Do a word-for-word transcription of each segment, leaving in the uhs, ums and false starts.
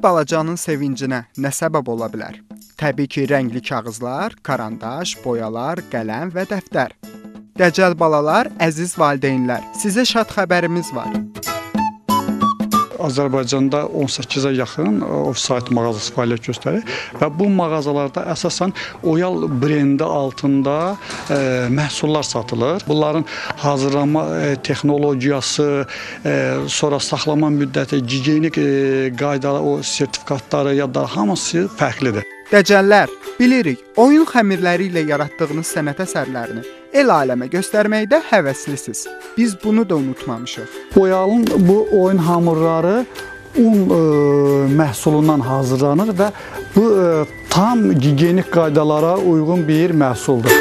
Bir balacanın sevincinə nə səbəb ola bilər? Təbii ki, rəngli kağızlar, karandaş, boyalar, qələm və dəftər. Dəcəl balalar, əziz valideynlər, sizə şad xəbərimiz var. Azərbaycanda on səkkizə yaxın off-site mağazası fəaliyyət göstərir və bu mağazalarda əsasən Oyal brendi altında e, məhsullar satılır. Bunların hazırlanma e, texnologiyası, e, sonra saxlama müddəti, gigiyenik e, qaydalar, o sertifikatları ya da hamısı fərqlidir. Dəcəllər, bilirik, oyun xəmirləri ilə yaratdığınız sənət əsərlərini el aləmə göstərməkdə həvəslisiz. Biz bunu da unutmamışıq. Oyalın bu oyun hamurları un e, məhsulundan hazırlanır və bu e, tam gigiyenik qaydalara uyğun bir məhsuldur.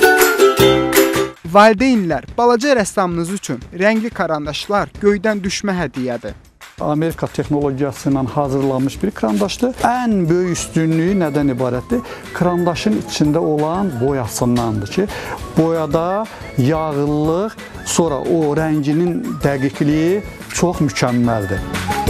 Valideynlər, balaca rəssamınız üçün rəngli karandaşlar göydən düşmə hədiyyədir. Amerika texnologiyası ilə hazırlanmış bir karandaşdır. Ən böyük üstünlüyü nədən ibarətdir? Karandaşın içində olan boyasındandır ki, boyada yağıllıq, sonra o rənginin dəqiqliyi çox mükəmməldir.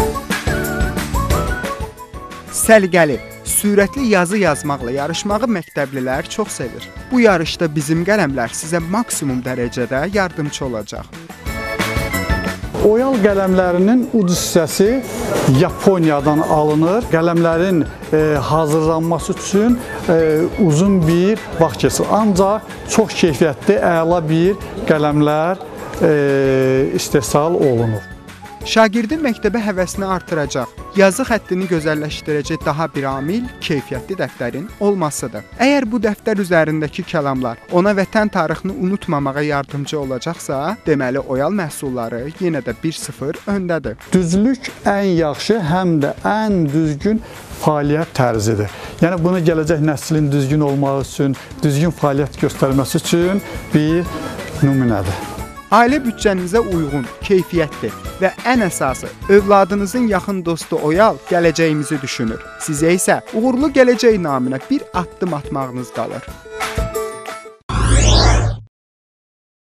Səliqəli, sürətli yazı yazmaqla yarışmağı məktəblilər çox sevir. Bu yarışda bizim qələmlər sizə maksimum dərəcədə yardımcı olacaq. Oyal qələmlərinin uc hissəsi Yaponiyadan alınır. Qələmlərin e, hazırlanması üçün e, uzun bir vaxt keçir. Ancaq çox keyfiyyətli, əla bir qələmlər e, istehsal olunur. Şagirdin məktəbə həvəsini artıracaq, yazı xəttini gözəlləşdirəcək daha bir amil keyfiyyətli dəftərin olmasıdır. Əgər bu dəftər üzərindəki kəlamlar ona vətən tarixini unutmamağa yardımcı olacaqsa, deməli Oyal məhsulları yenə də bir sıfır öndədir. Düzlük ən yaxşı, həm də ən düzgün fəaliyyət tərzidir. Yəni bunu gələcək nəslin düzgün olması üçün, düzgün fəaliyyət göstərməsi üçün bir nümunədir. Ailə büdcənizə uyğun, keyfiyyətli və ən əsası, övladınızın yaxın dostu Oyal gələcəyimizi düşünür. Sizə isə uğurlu gələcək naminə bir addım atmağınız qalır.